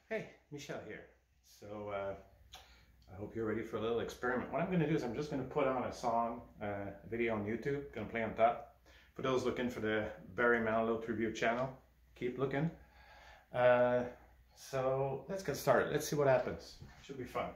Hey, Michel here. So I hope you're ready for a little experiment. What I'm going to do is I'm just going to put on a song, a video on YouTube, going to play on top. For those looking for the Barry Manilow Tribute channel, keep looking. So let's get started. Let's see what happens. Should be fun.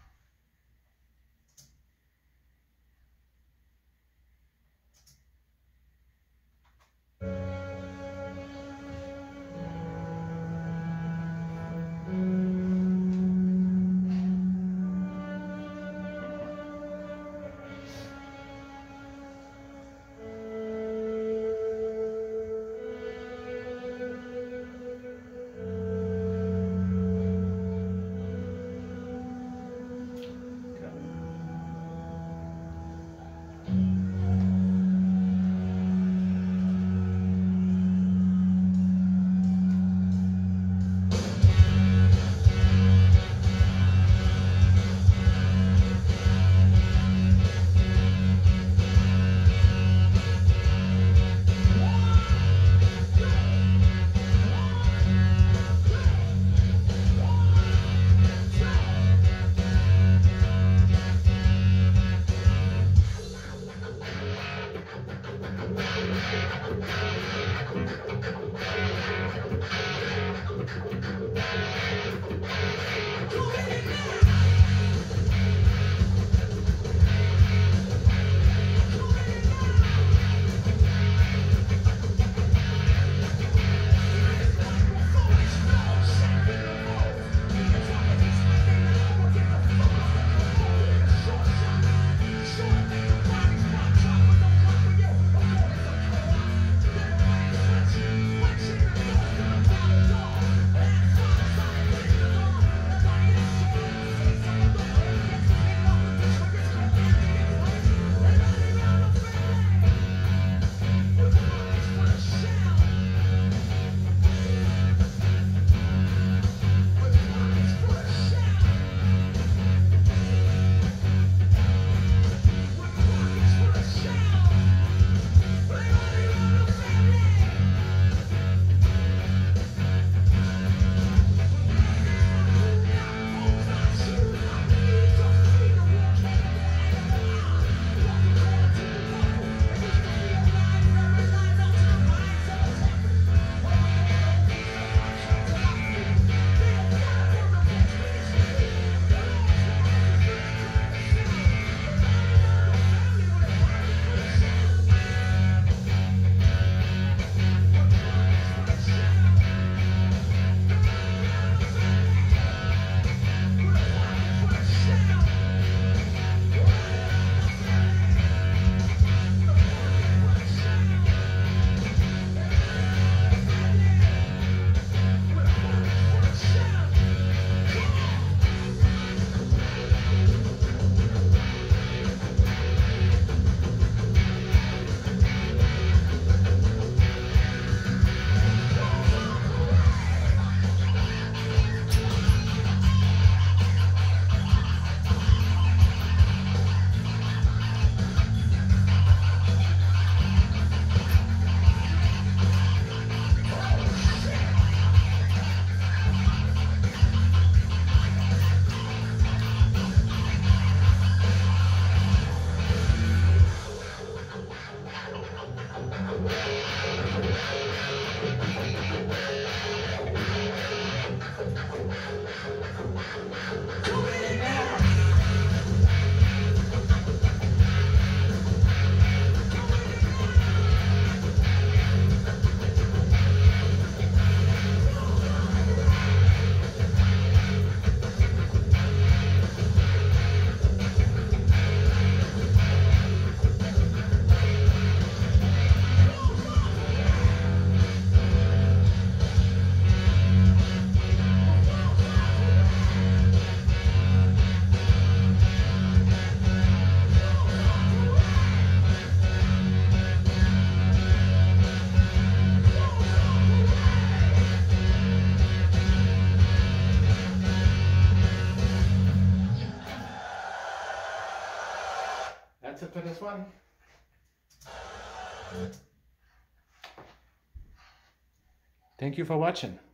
That's it for this one. Thank you for watching.